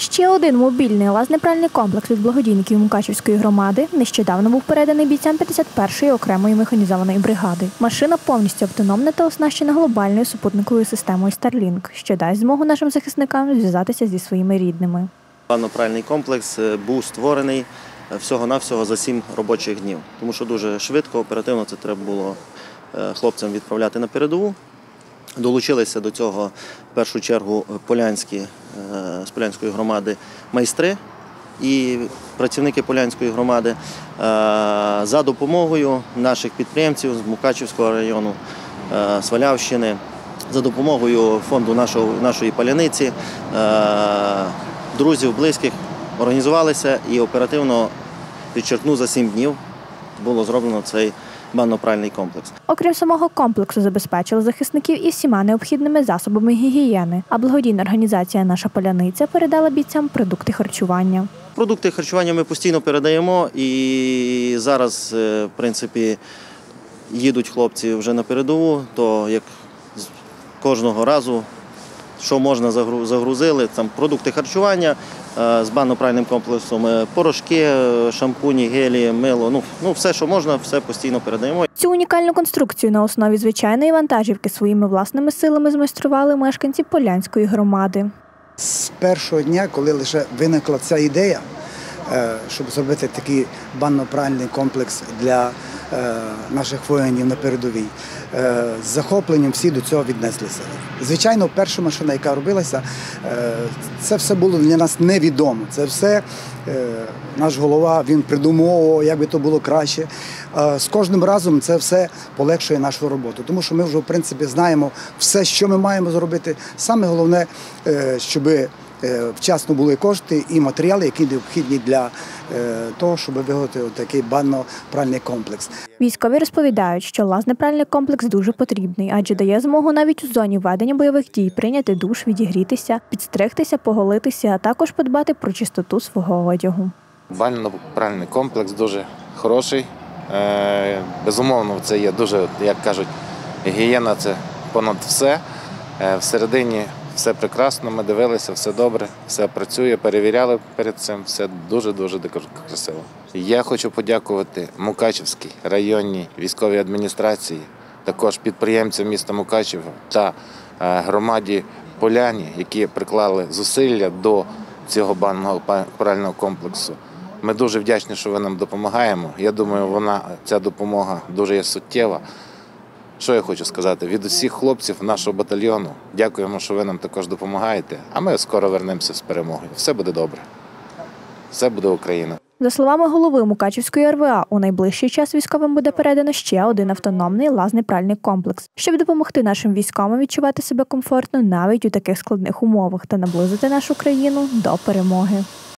Ще один мобільний лазнепральний комплекс від благодійників Мукачівської громади нещодавно був переданий бійцям 51-ї окремої механізованої бригади. Машина повністю автономна та оснащена глобальною супутниковою системою Starlink, що дасть змогу нашим захисникам зв'язатися зі своїми рідними. Лазнепральний комплекс був створений всього-навсього за 7 робочих днів, тому що дуже швидко, оперативно це треба було хлопцям відправляти на передову. Долучилися до цього в першу чергу з Полянської громади майстри і працівники Полянської громади за допомогою наших підприємців з Мукачівського району, Свалявщини, за допомогою фонду нашої паляниці, друзів, близьких організувалися і оперативно підчеркну за 7 днів було зроблено цей банно-пральний комплекс. Окрім самого комплексу, забезпечили захисників і всіма необхідними засобами гігієни, а благодійна організація «Наша паляниця» передала бійцям продукти харчування. Продукти харчування ми постійно передаємо і зараз, в принципі, їдуть хлопці вже на передову, то як кожного разу, що можна, загрузили, там продукти харчування з банно-пральним комплексом, порошки, шампуні, гелі, мило, все, що можна, все постійно передаємо. Цю унікальну конструкцію на основі звичайної вантажівки своїми власними силами змайстрували мешканці Полянської громади. З першого дня, коли лише виникла ця ідея, щоб зробити такий банно-пральний комплекс для наших воїнів на передовій, з захопленням всі до цього віднеслися. Звичайно, перша машина, яка робилася, це все було для нас невідомо. Це все наш голова, він придумував, як би то було краще. З кожним разом це все полегшує нашу роботу, тому що ми вже, в принципі, знаємо все, що ми маємо зробити. Саме головне, щоб вчасно були кошти і матеріали, які необхідні для того, щоб виготовити такий банно-пральний комплекс. Військові розповідають, що лазнепральний комплекс дуже потрібний, адже дає змогу навіть у зоні ведення бойових дій прийняти душ, відігрітися, підстригтися, поголитися, а також подбати про чистоту свого одягу. Банно-пральний комплекс дуже хороший. Безумовно, це є дуже, як кажуть, гігієна – це понад все. Всередині все прекрасно, ми дивилися, все добре, все працює, перевіряли перед цим, все дуже-дуже красиво. Я хочу подякувати Мукачівській районній військовій адміністрації, також підприємцям міста Мукачева та громаді Поляні, які приклали зусилля до цього банно-прального комплексу. Ми дуже вдячні, що ви нам допомагаємо. Я думаю, ця допомога дуже є суттєва. Що я хочу сказати? Від усіх хлопців нашого батальйону дякуємо, що ви нам також допомагаєте, а ми скоро вернемося з перемогою. Все буде добре. Все буде Україна. За словами голови Мукачівської РВА, у найближчий час військовим буде передано ще один автономний лазнепральний комплекс, щоб допомогти нашим військовим відчувати себе комфортно навіть у таких складних умовах та наблизити нашу країну до перемоги.